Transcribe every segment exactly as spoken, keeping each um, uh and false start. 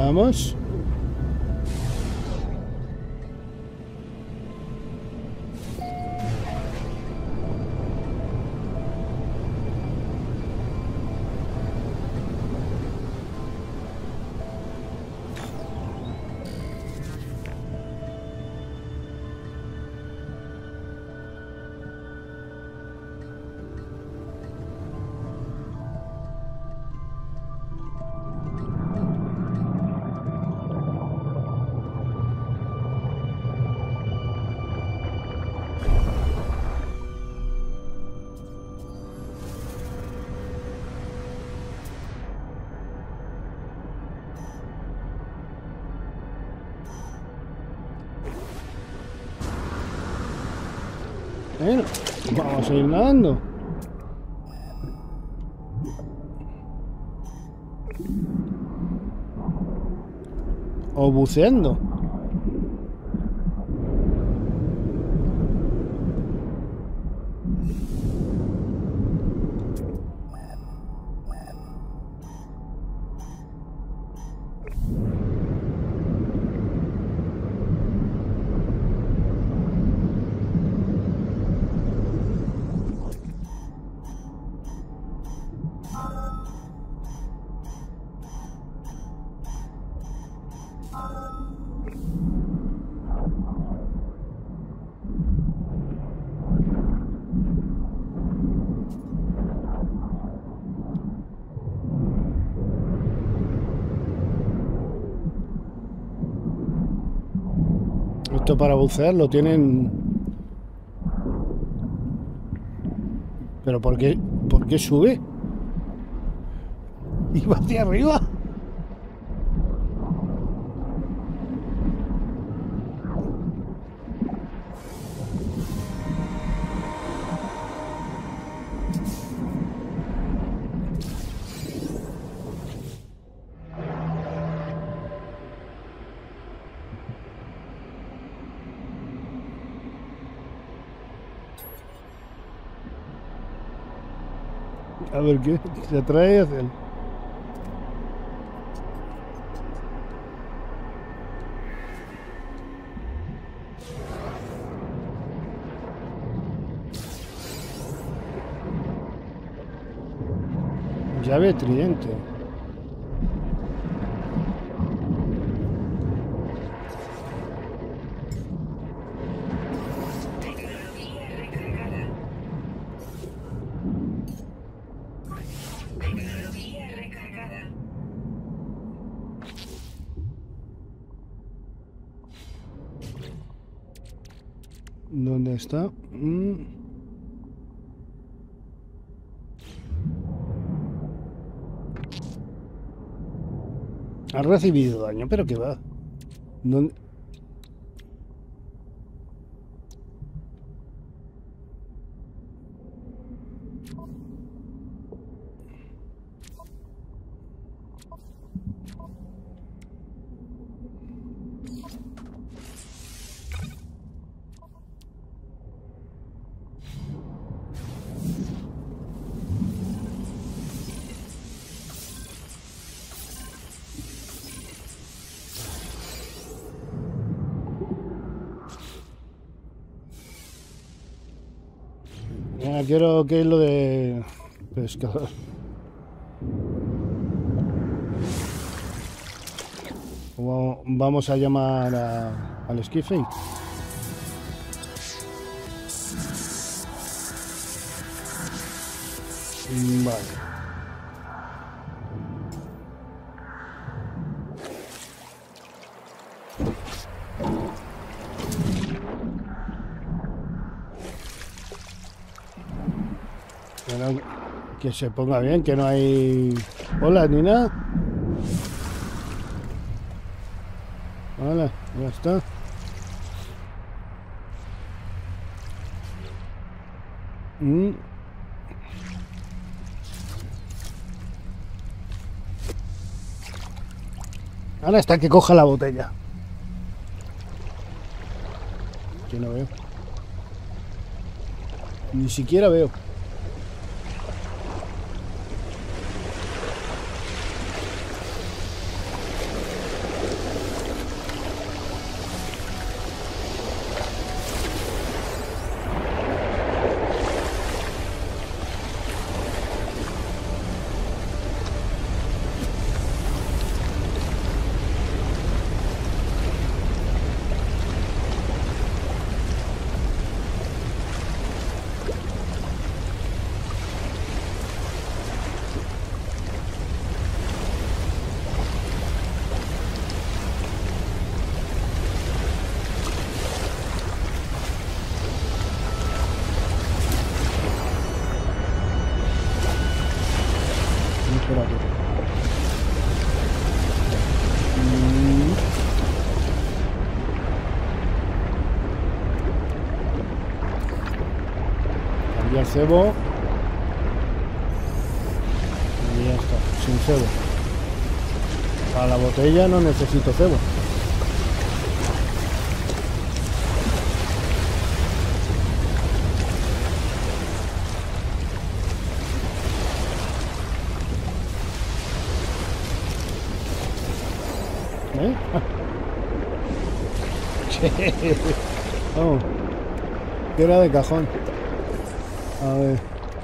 Vamos. Bueno, vamos a ir nadando. O buceando. Esto para bucear lo tienen. ¿Pero por qué? ¿Por qué sube? ¿Y va hacia arriba? A ver qué se atrae a hacer. Llave tridente. ¿Dónde está? Mm. Ha recibido daño, pero que va. ¿Dónde? Ya quiero que es lo de pescador. Vamos a llamar a, al esquife. Vale. Bueno, que se ponga bien, que no hay olas ni nada. Vale, ya está. Mm. Ahora hasta que coja la botella. Que no veo. Ni siquiera veo. Espérate. Mm. Cambiar cebo. Y ya está, sin cebo. Para la botella no necesito cebo. ¿Eh? Oh, que era de cajón. A ver.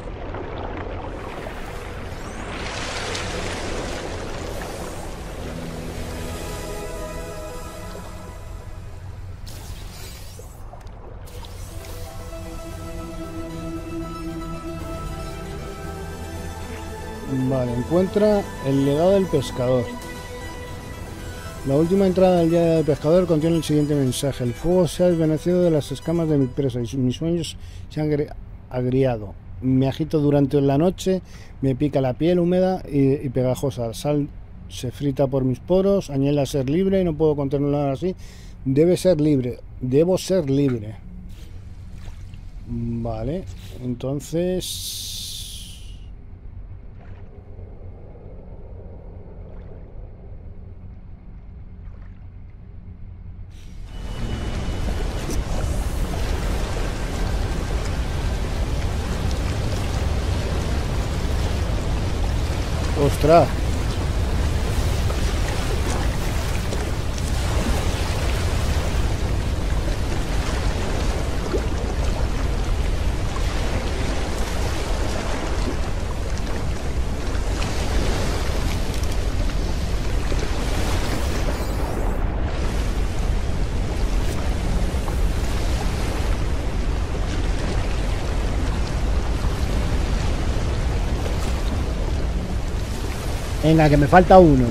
Vale, encuentra el legado del pescador. La última entrada del día del pescador contiene el siguiente mensaje: el fuego se ha desvanecido de las escamas de mi presa y mis sueños se han agriado. Me agito durante la noche, me pica la piel húmeda y, y pegajosa. La sal se frita por mis poros, añade a ser libre y no puedo controlar así. Debe ser libre, debo ser libre. Vale, entonces... ¡Ostras! Venga, que me falta uno.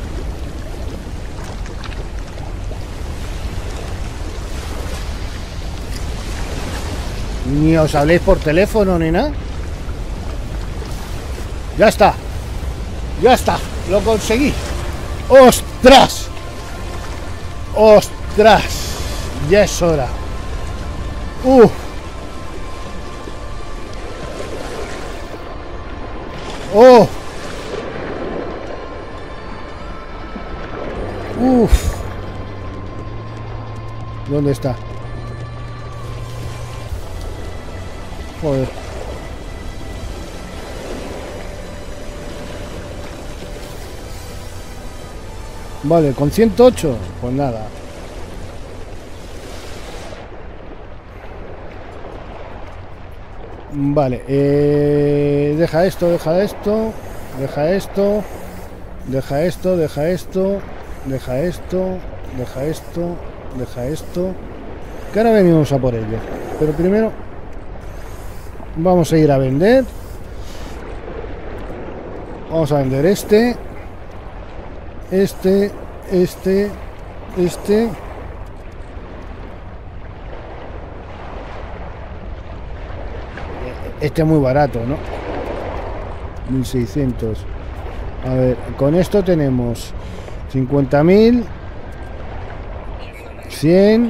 Ni os habléis por teléfono ni nada. Ya está. Ya está. Lo conseguí. ¡Ostras! ¡Ostras! Ya es hora. ¡Uf! ¡Oh! Uf. ¿Dónde está? Joder. Vale, con ciento ocho, pues nada. Vale, eh, deja esto, deja esto, deja esto, deja esto, deja esto. Deja esto, deja esto, deja esto. Que ahora venimos a por ello. Pero primero vamos a ir a vender. Vamos a vender este. Este, este, este. Este es muy barato, ¿no? mil seiscientos. A ver, con esto tenemos cincuenta mil, cien,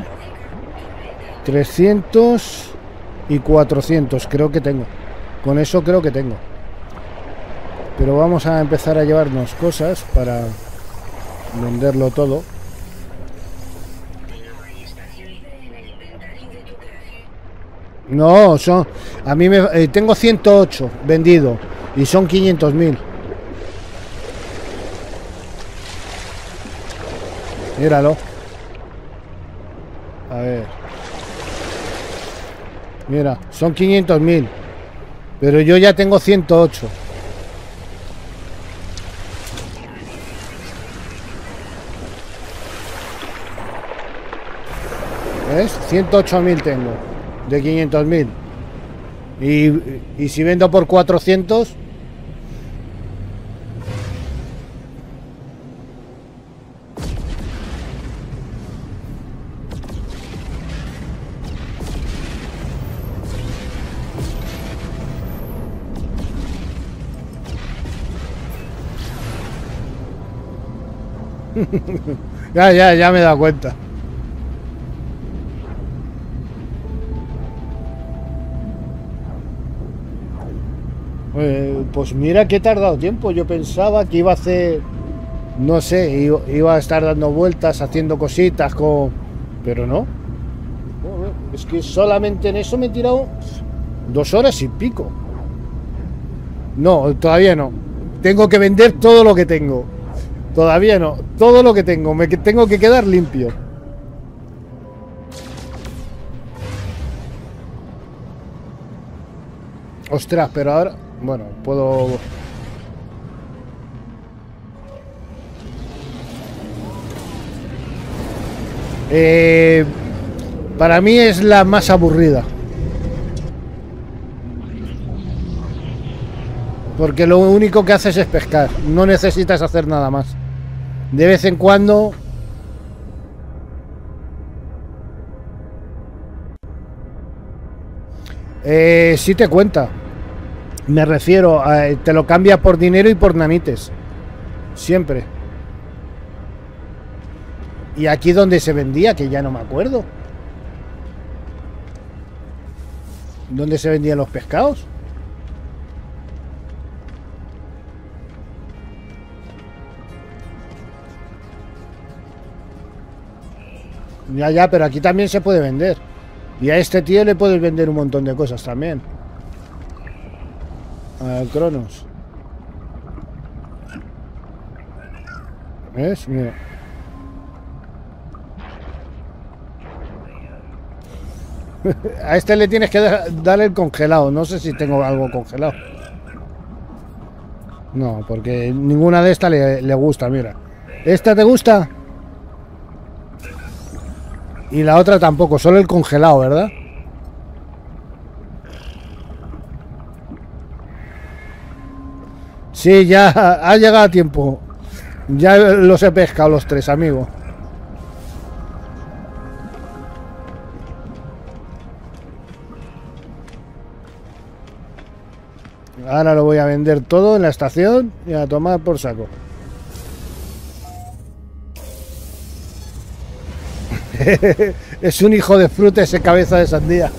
trescientos y cuatrocientos. Creo que tengo. Con eso creo que tengo. Pero vamos a empezar a llevarnos cosas para venderlo todo. No, son... A mí me... Eh, tengo ciento ocho vendido y son quinientos mil. Míralo. A ver. Mira, son quinientos mil. Pero yo ya tengo ciento ocho. ¿Ves? ciento ocho mil tengo. De quinientos mil. Y, y si vendo por cuatrocientos... Ya, ya, ya me he dado cuenta. Eh, pues mira que he tardado tiempo. Yo pensaba que iba a hacer, no sé, iba, iba a estar dando vueltas, haciendo cositas con... Pero no. Joder, es que solamente en eso me he tirado dos horas y pico. No, todavía no. Tengo que vender todo lo que tengo. Todavía no. Todo lo que tengo. Me que- tengo que quedar limpio. Ostras, pero ahora... Bueno, puedo... Eh, para mí es la más aburrida. Porque lo único que haces es pescar. No necesitas hacer nada más. De vez en cuando... Eh, sí te cuenta. Me refiero a... Te lo cambia por dinero y por nanites. Siempre. ¿Y aquí donde se vendía? Que ya no me acuerdo. ¿Dónde se vendían los pescados? Ya, ya, pero aquí también se puede vender. Y a este tío le puedes vender un montón de cosas también. A Cronos. ¿Ves? Mira. A este le tienes que dar, dar el congelado. No sé si tengo algo congelado. No, porque ninguna de estas le, le gusta, mira. ¿Esta te gusta? Y la otra tampoco, solo el congelado, ¿verdad? Sí, ya ha llegado a tiempo. Ya los he pescado los tres, amigo. Ahora lo voy a vender todo en la estación y a tomar por saco. Es un hijo de fruta ese cabeza de sandía.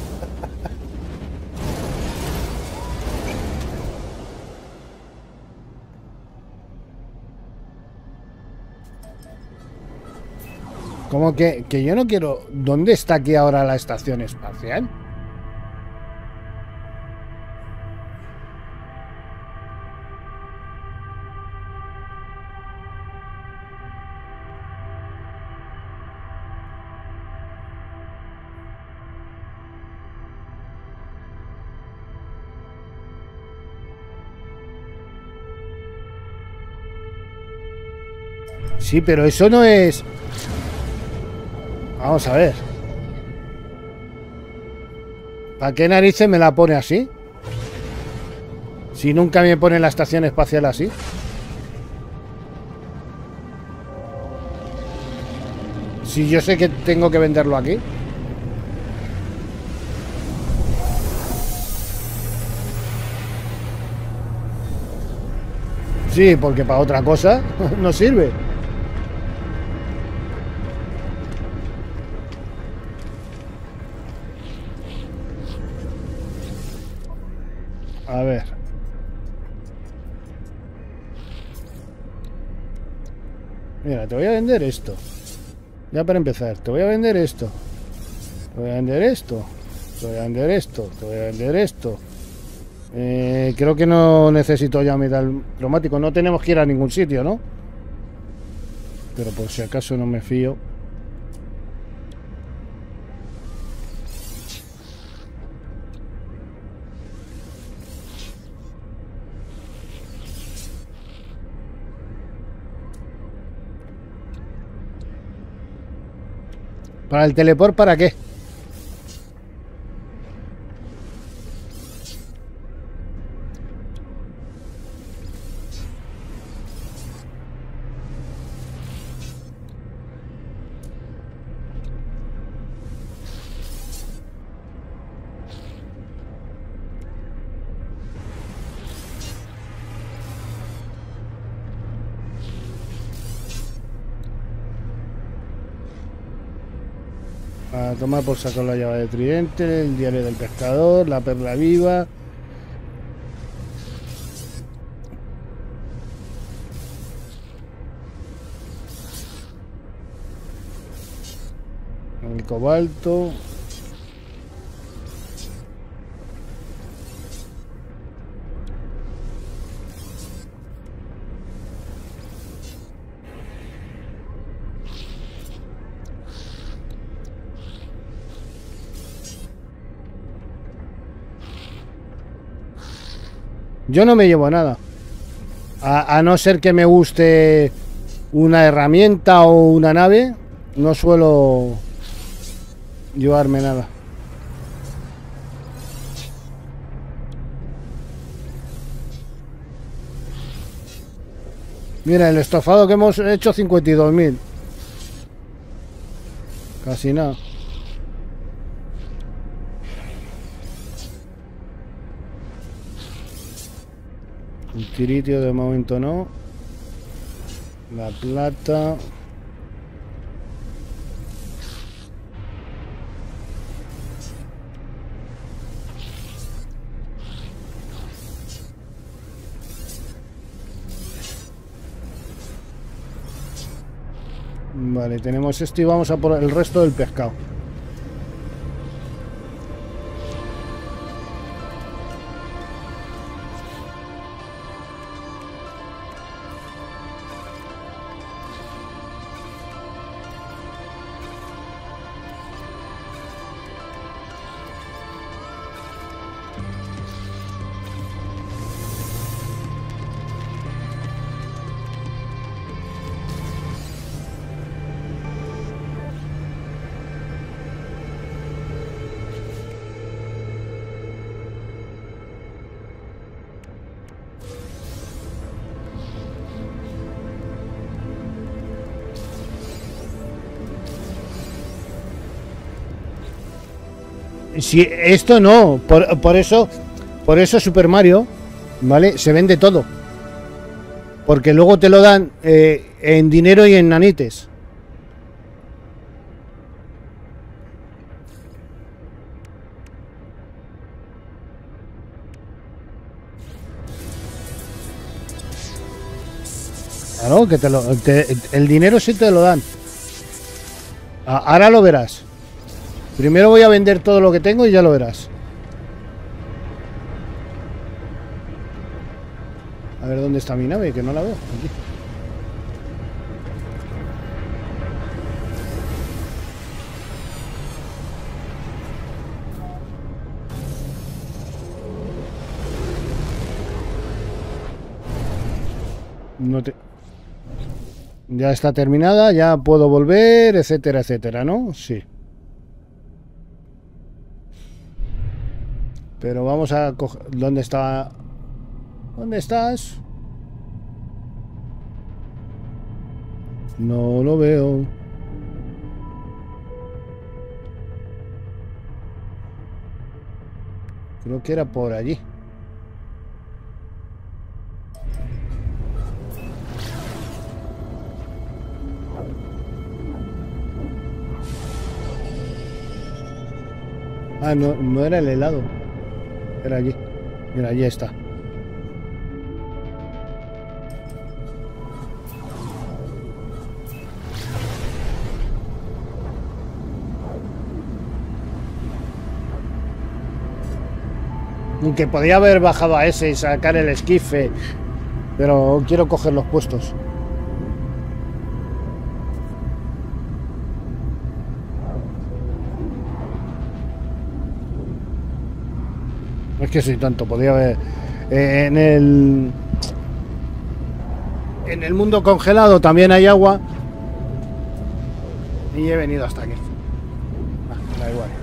Como que, que yo no quiero... ¿Dónde está aquí ahora la estación espacial? Sí, pero eso no es... Vamos a ver. ¿Para qué narices me la pone así? Si nunca me pone la estación espacial así. Si yo sé que tengo que venderlo aquí. Sí, porque para otra cosa no sirve. A ver. Mira, te voy a vender esto. Ya para empezar, te voy a vender esto. Te voy a vender esto. Te voy a vender esto. Te voy a vender esto. Eh, creo que no necesito ya metal cromático. No tenemos que ir a ningún sitio, ¿no? Pero por si acaso no me fío. ¿Para el teleport para qué? A tomar por saco la llave de tridente, el diario del pescador, la perla viva. El cobalto. Yo no me llevo nada. A, a no ser que me guste una herramienta o una nave, no suelo llevarme nada. Mira, el estofado que hemos hecho, cincuenta y dos mil. Casi nada. El tiritio de momento no. La plata. Vale, tenemos esto y vamos a por el resto del pescado. Si esto no, por, por eso, por eso Super Mario, ¿vale? Se vende todo. Porque luego te lo dan eh, en dinero y en nanites. Claro, que te lo, te, el dinero sí te lo dan. Ahora lo verás. Primero voy a vender todo lo que tengo y ya lo verás. A ver dónde está mi nave, que no la veo. Aquí. No te... Ya está terminada, ya puedo volver, etcétera, etcétera, ¿no? Sí. Pero vamos a coger... ¿Dónde está? ¿Dónde estás? No lo veo. Creo que era por allí. Ah, no, no era el helado. Era allí. Mira, allí está. Aunque podía haber bajado a ese y sacar el esquife, pero quiero coger los puestos. Es que soy tonto, podía haber eh, en el en el mundo congelado también hay agua y he venido hasta aquí. Ah, da igual.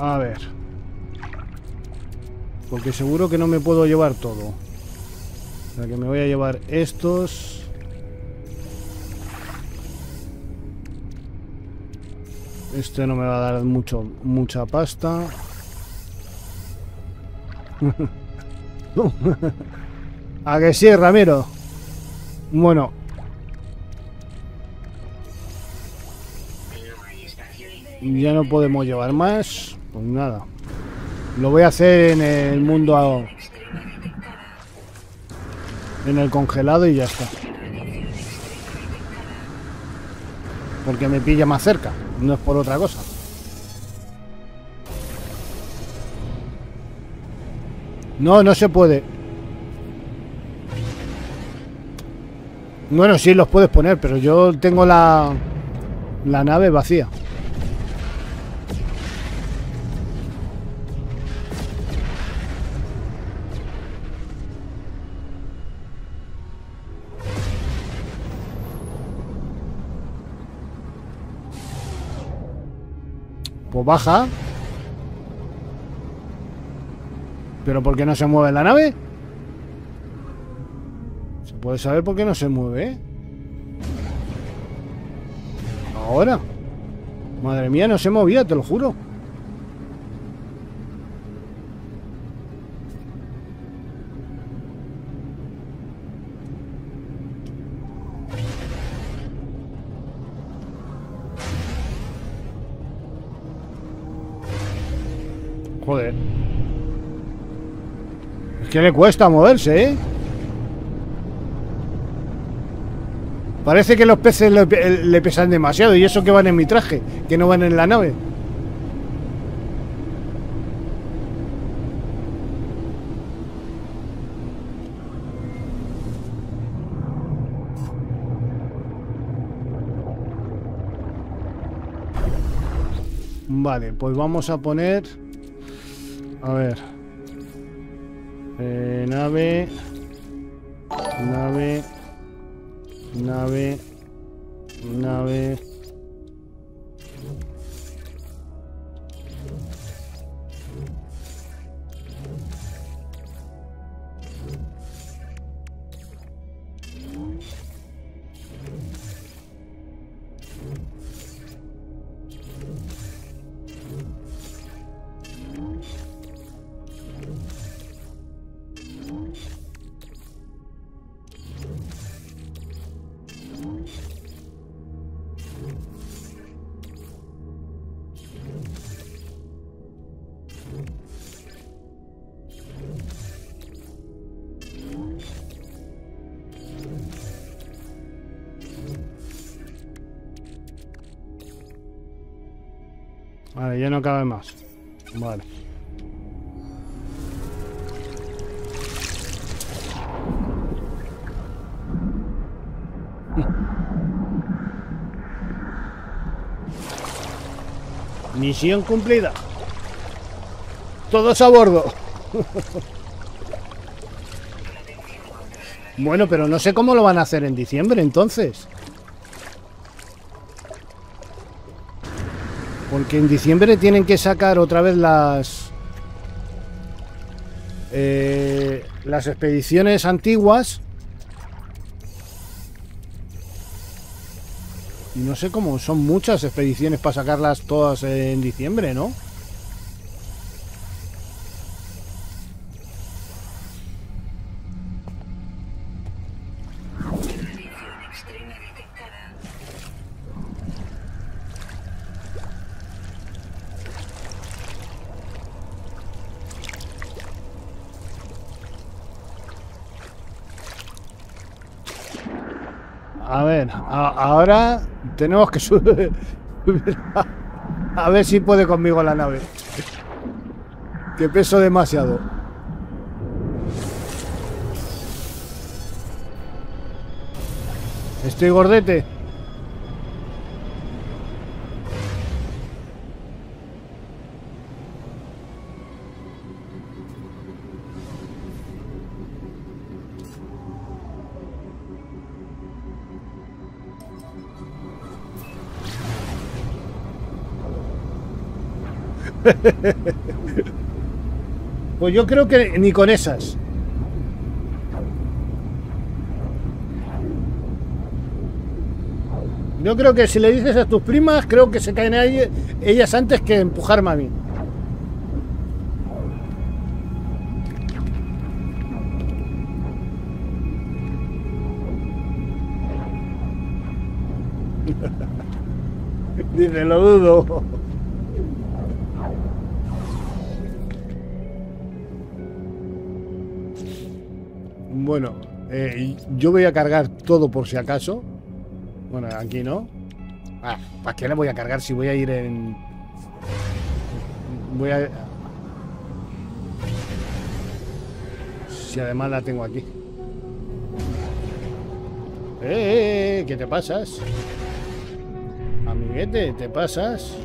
A ver. Porque seguro que no me puedo llevar todo. O sea que me voy a llevar estos. Este no me va a dar mucho, mucha pasta. ¿A que sí, Ramiro? Bueno. Ya no podemos llevar más. Pues nada. Lo voy a hacer en el mundo... en el congelado y ya está. Porque me pilla más cerca. No es por otra cosa. No, no se puede. Bueno, sí los puedes poner, pero yo tengo la... la nave vacía. Pues baja. ¿Pero por qué no se mueve la nave? ¿Se puede saber por qué no se mueve? Ahora. Madre mía, no se movía, te lo juro. Joder. Es que le cuesta moverse, ¿eh? Parece que los peces le, le pesan demasiado. Y eso que van en mi traje, que no van en la nave. Vale, pues vamos a poner... A ver. Eh, nave. Nave. Nave. Nave. Vale, ya no cabe más. Vale. Misión cumplida. Todos a bordo. Bueno, pero no sé cómo lo van a hacer en diciembre, entonces. Porque en diciembre tienen que sacar otra vez las... Eh, las expediciones antiguas. Y no sé cómo, son muchas expediciones para sacarlas todas en diciembre, ¿no? A ver, a, ahora tenemos que subir. A ver si puede conmigo la nave. Que peso demasiado. Estoy gordete. Pues yo creo que ni con esas. Yo creo que si le dices a tus primas, creo que se caen a ellas antes que empujarme a mí. Dice, lo dudo. Bueno, eh, yo voy a cargar todo por si acaso. Bueno, aquí no. Ah, ¿para qué le voy a cargar si voy a ir en... Voy a... Si además la tengo aquí. ¡Eh, eh, eh! ¿Qué te pasas? Amiguete, ¿te pasas?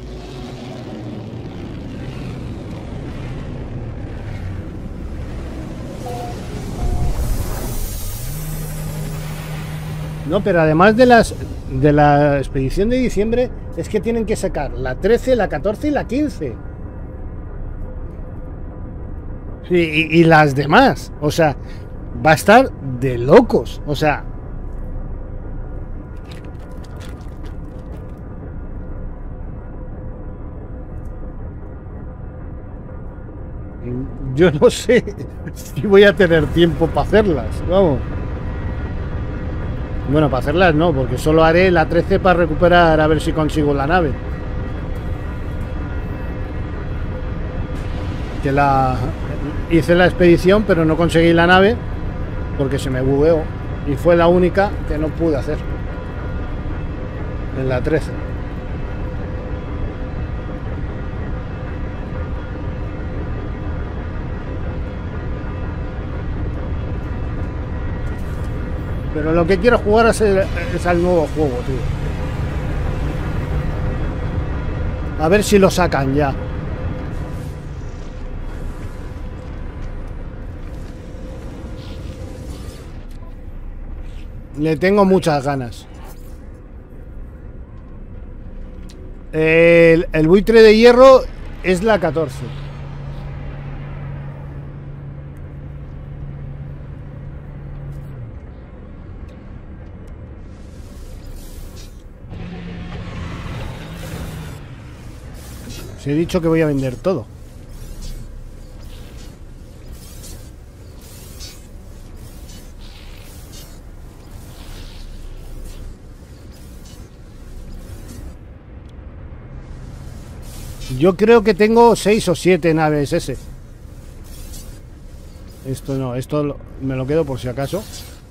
No, pero además de las de la expedición de diciembre es que tienen que sacar la trece, la catorce y la quince. Y, y, y las demás. O sea, va a estar de locos. O sea... Yo no sé si voy a tener tiempo para hacerlas. Vamos. Bueno, para hacerlas no, porque solo haré la trece para recuperar a ver si consigo la nave. Que la hice la expedición, pero no conseguí la nave porque se me bugueó. Y fue la única que no pude hacer en la trece. Pero lo que quiero jugar es, el, es al nuevo juego, tío. A ver si lo sacan ya. Le tengo muchas ganas. El, el buitre de hierro es la catorce. Os he dicho que voy a vender todo. Yo creo que tengo seis o siete naves ese. Esto no, esto lo, me lo quedo por si acaso.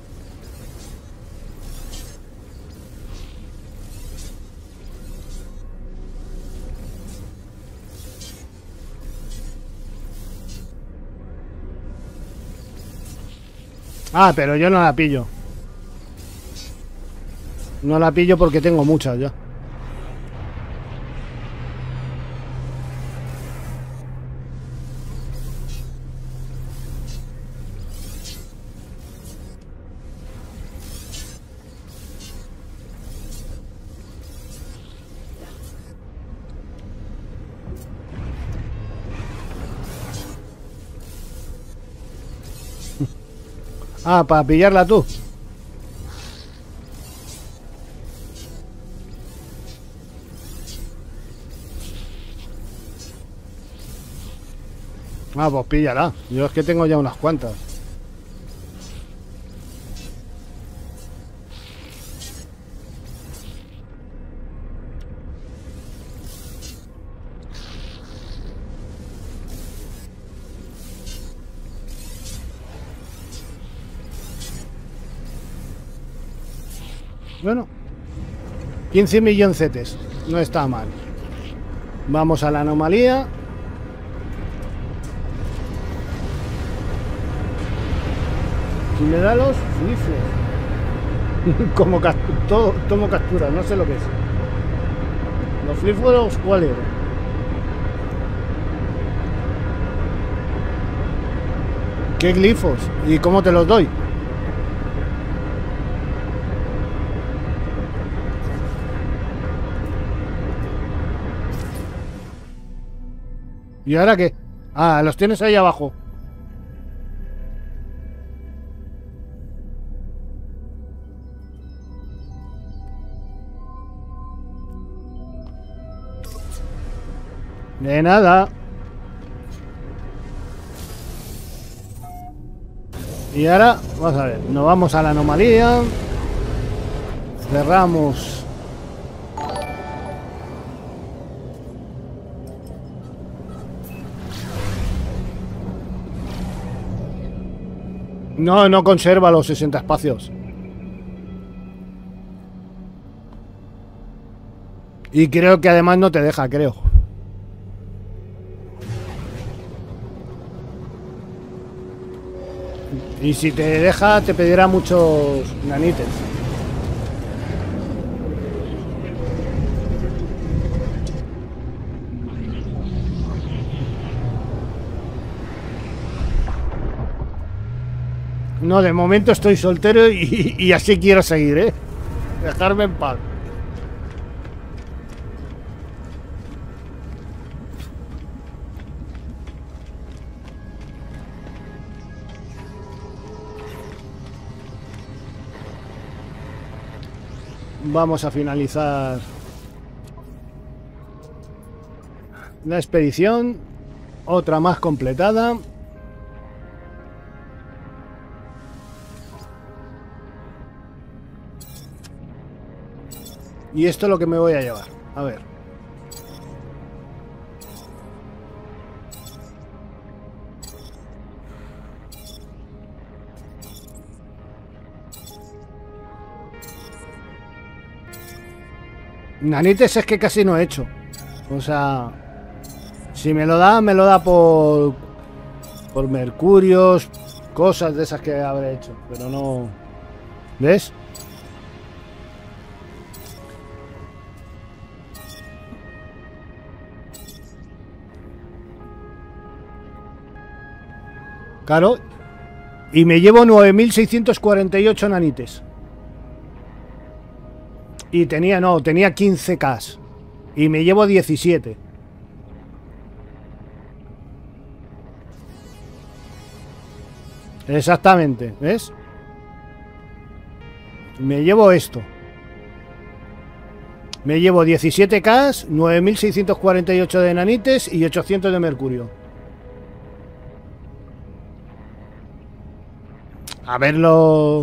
Ah, pero yo no la pillo. No la pillo porque tengo muchas ya. Ah, para pillarla tú. Ah, pues píllala. Yo es que tengo ya unas cuantas. Bueno, quince milloncetes. No está mal. Vamos a la anomalía. Y me da los flifles. Como todo, tomo captura, no sé lo que es. Los flifles, ¿cuál era? ¿Qué glifos? ¿Y cómo te los doy? ¿Y ahora qué? Ah, los tienes ahí abajo. De nada. Y ahora, vamos a ver, nos vamos a la anomalía. Cerramos. No, no conserva los sesenta espacios. Y creo que además no te deja, creo. Y si te deja, te pedirá muchos nanites. No, de momento estoy soltero y, y así quiero seguir, ¿eh? Dejarme en paz. Vamos a finalizar la expedición. Otra más completada. Y esto es lo que me voy a llevar. A ver. Nanites es que casi no he hecho. O sea, si me lo da, me lo da por por mercurios, cosas de esas que habré hecho, pero no. ¿Ves? Claro. Y me llevo nueve mil seiscientos cuarenta y ocho nanites. Y tenía, no, tenía quince K. Y me llevo diecisiete. Exactamente, ¿ves? Me llevo esto. Me llevo diecisiete K, nueve mil seiscientos cuarenta y ocho de nanites y ochocientos de mercurio. A verlo.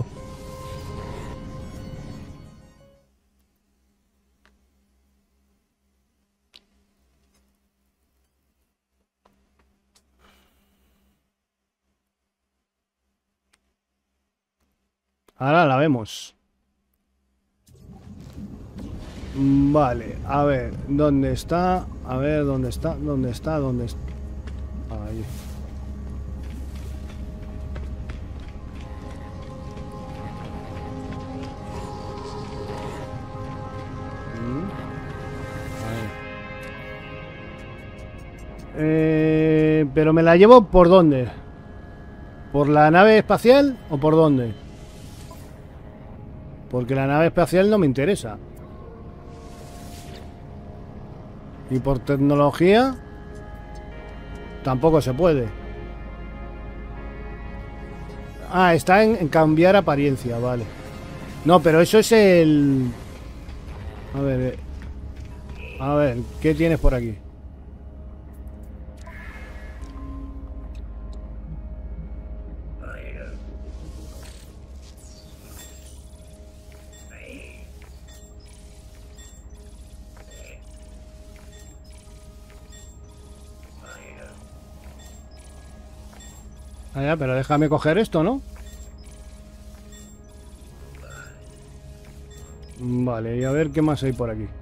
Ahora la vemos. Vale, a ver, ¿dónde está? A ver, ¿dónde está? ¿Dónde está? ¿Dónde está? Ahí. Eh, pero me la llevo ¿por dónde? ¿Por la nave espacial o por dónde? Porque la nave espacial no me interesa. Y por tecnología tampoco se puede. Ah, está en, en cambiar apariencia, vale. No, pero eso es el... A ver, eh. A ver, ¿qué tienes por aquí? Ah, ya, pero déjame coger esto, ¿no? Vale, y a ver qué más hay por aquí.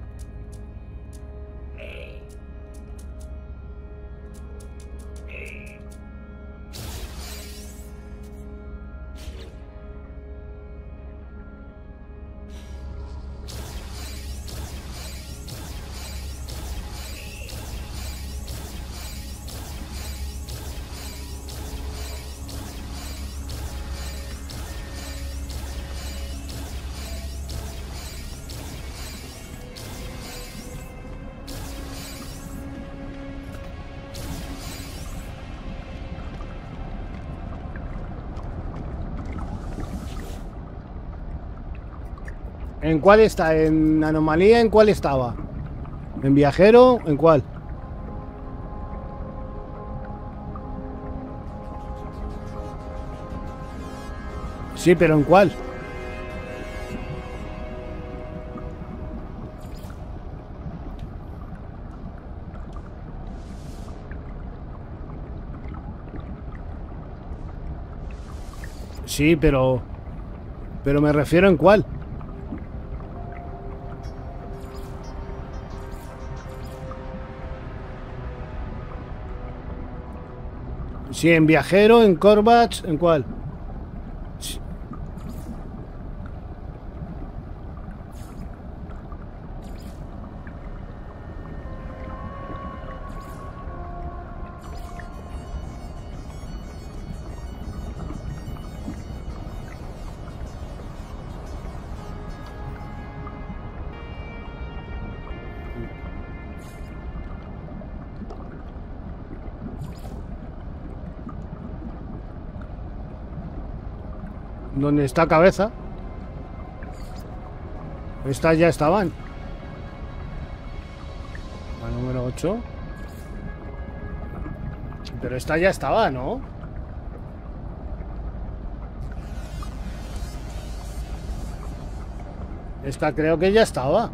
¿En cuál está? ¿En anomalía? ¿En cuál estaba? ¿En viajero? ¿En cuál? Sí, pero ¿en cuál? Sí, pero... Pero me refiero en cuál. Sí, en viajero, en Corvats, ¿en cuál? Sí. ¿Dónde está cabeza? Estas ya estaban. La número ocho. Pero esta ya estaba, ¿no? Esta creo que ya estaba.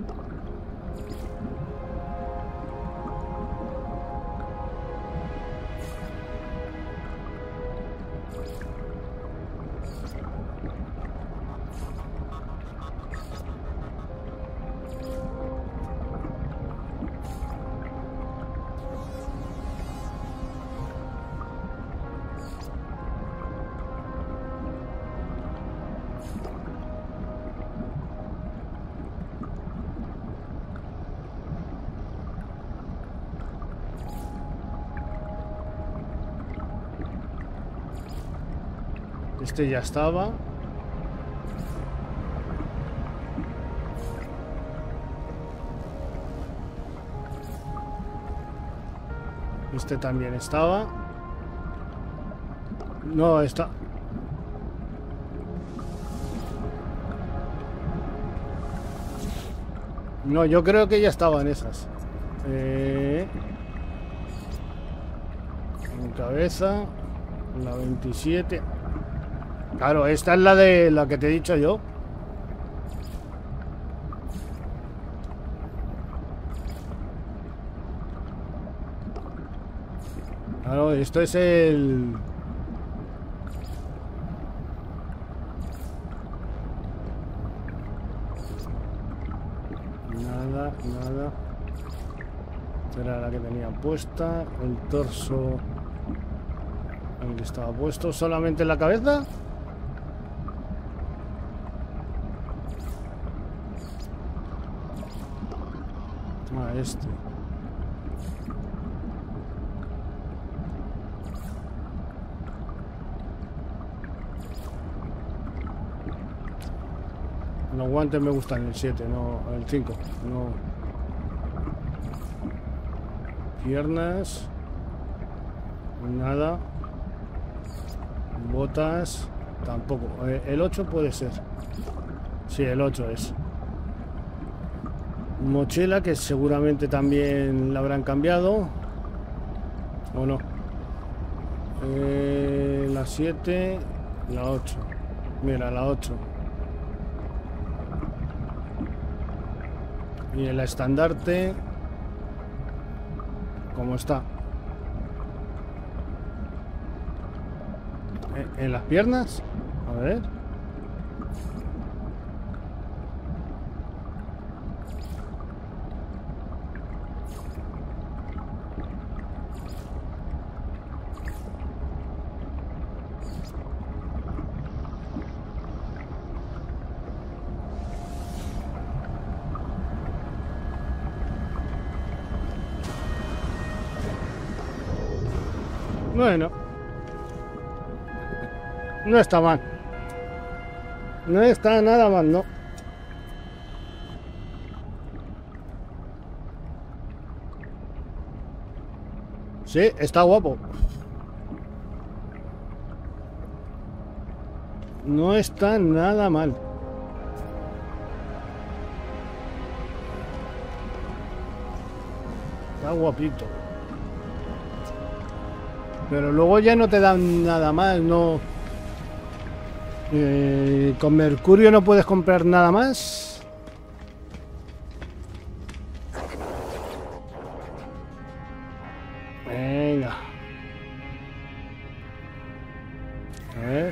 Este ya estaba. Este también estaba. No, está. No, yo creo que ya estaban esas. Eh... En cabeza. La veintisiete. Claro, esta es la de la que te he dicho yo. Claro, esto es el... Nada, nada. Esta era la que tenía puesta. El torso... ¿Dónde estaba puesto? ¿Solamente en la cabeza? Ah, este. Los guantes me gustan el siete, no el cinco. No. Piernas. Nada. Botas. Tampoco. El ocho puede ser. Sí, el ocho es. Mochila, que seguramente también la habrán cambiado. ¿O no? Eh, la siete. La ocho. Mira, la ocho. Y el estandarte, ¿cómo está? ¿En las piernas? A ver. Bueno, no está mal. No está nada mal, no. Sí, está guapo. No está nada mal. Está guapito. Pero luego ya no te dan nada más, no... Eh, con mercurio no puedes comprar nada más. Venga. A ver.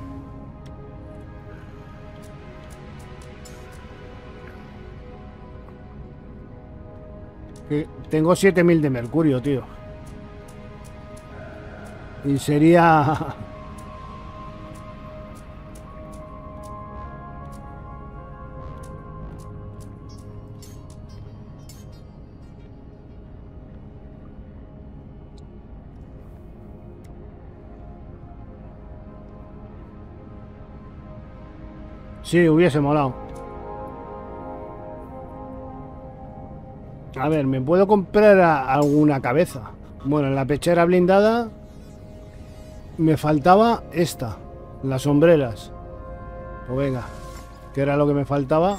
Que tengo siete mil de mercurio, tío. Y sería... Sí, hubiese molado. A ver, ¿me puedo comprar a alguna cabeza? Bueno, en la pechera blindada me faltaba esta, las sombreras. Pues venga, que era lo que me faltaba.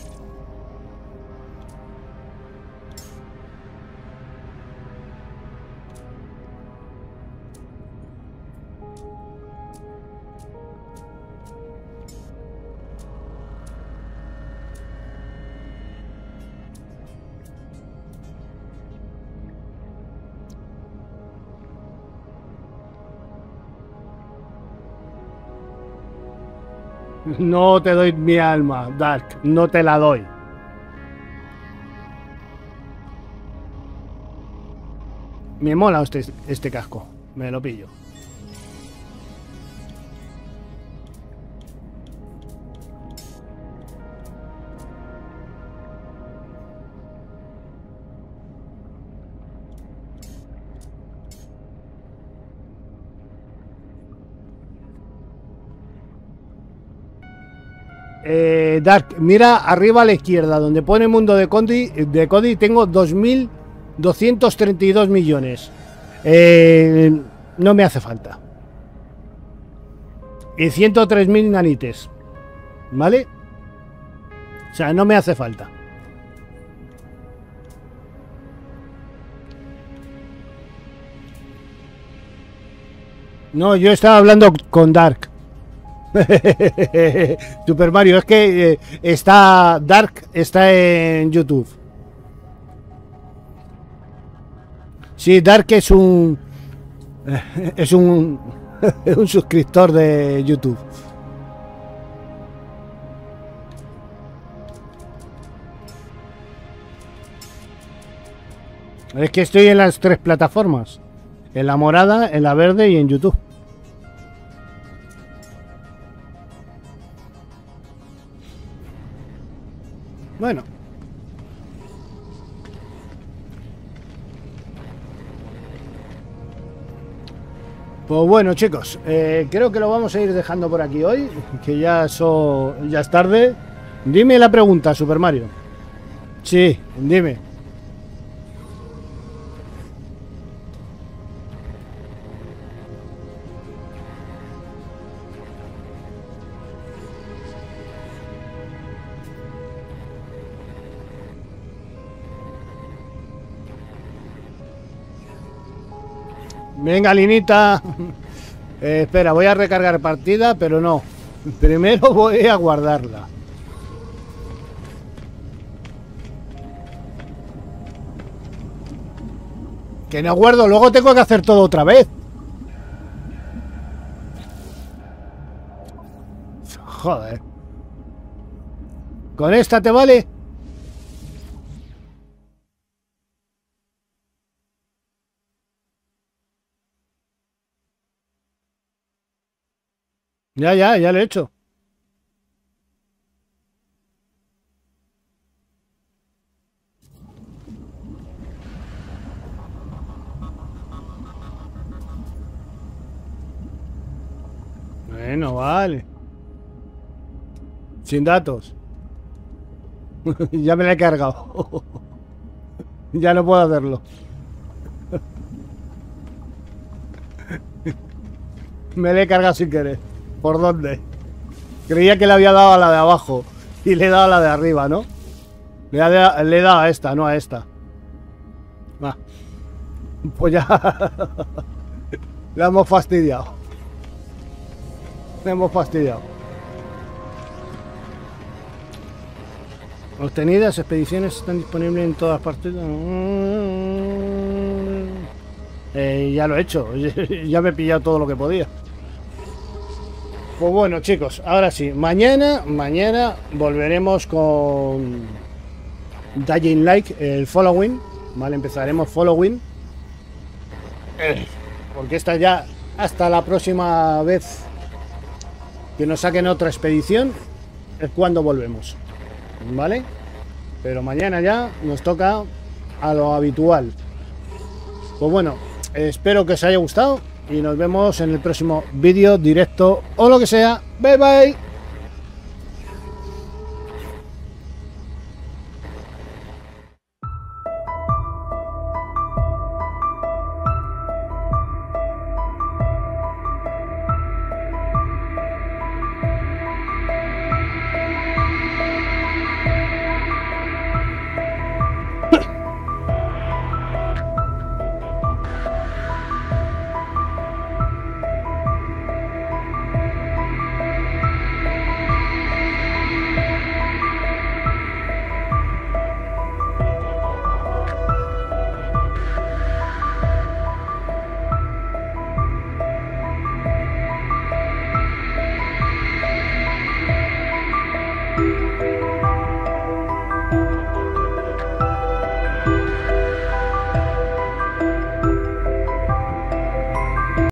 No te doy mi alma, Dark. No te la doy. Me mola este, este casco. Me lo pillo. Eh, Dark, mira arriba a la izquierda donde pone mundo de Cody, de Cody tengo dos mil doscientos treinta y dos millones. Eh, no me hace falta. Y ciento tres mil nanites. ¿Vale? O sea, no me hace falta. No, yo estaba hablando con Dark. Super Mario, es que eh, está Dark, está en YouTube. Sí, Dark es un es un un suscriptor de YouTube. Es que estoy en las tres plataformas, en la morada, en la verde y en YouTube. Bueno. Pues bueno, chicos, eh, creo que lo vamos a ir dejando por aquí hoy, que ya, so, ya es tarde. Dime la pregunta, Super Mario. Sí, dime. Venga, Linita. Eh, espera, voy a recargar partida, pero no. Primero voy a guardarla. Que no guardo, luego tengo que hacer todo otra vez. Joder. ¿Con esta te vale? Ya, ya, ya lo he hecho. Bueno, vale. Sin datos. Ya me la he cargado. Ya no puedo hacerlo. Me la he cargado sin querer. ¿Por dónde? Creía que le había dado a la de abajo y le he dado a la de arriba, ¿no? Le he dado, le he dado a esta, no a esta. Va. Pues ya la hemos fastidiado. La hemos fastidiado. Obtenidas, expediciones están disponibles en todas partes. Eh, ya lo he hecho. Ya me he pillado todo lo que podía. Pues bueno, chicos, ahora sí. Mañana, mañana volveremos con Dying Light, el Following. Vale, empezaremos Following. Eh, porque esta ya hasta la próxima vez que nos saquen otra expedición es cuando volvemos. ¿Vale? Pero mañana ya nos toca a lo habitual. Pues bueno, espero que os haya gustado y nos vemos en el próximo vídeo, directo o lo que sea. Bye bye.